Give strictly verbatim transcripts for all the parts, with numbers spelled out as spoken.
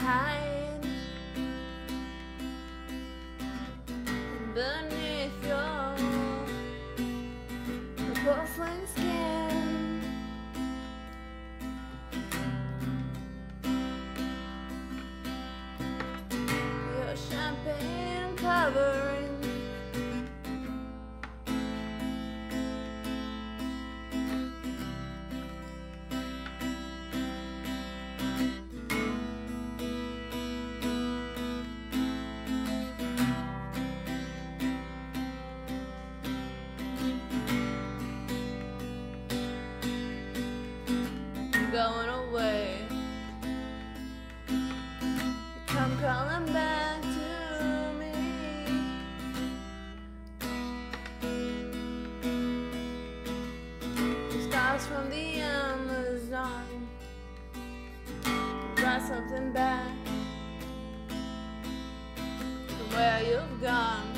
hide beneath your porcelain skin. Your champagne covering going away. You come crawling back to me. The scars from the Amazon brought something back from where you've gone.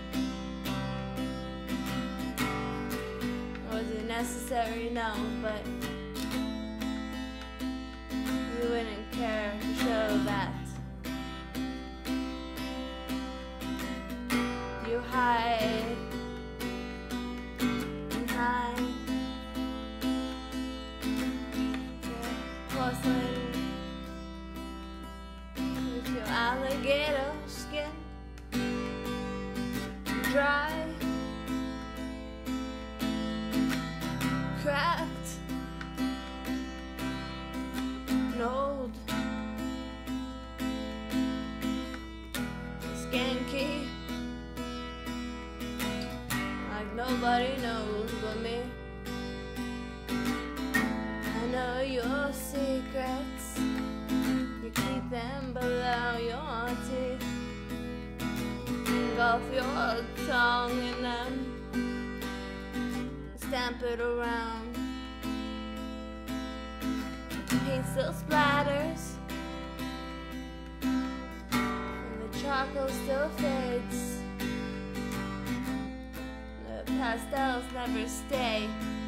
Was it necessary? No, but you wouldn't care to show that. You hide behind your porcelain with your alligator skin, dry, cracked, old, skanky, like nobody knows but me. I know your secrets, you keep them below your teeth. Engulf your tongue in them, stamp it around. Paint still splatters, and the charcoal still fades. The pastels never stay.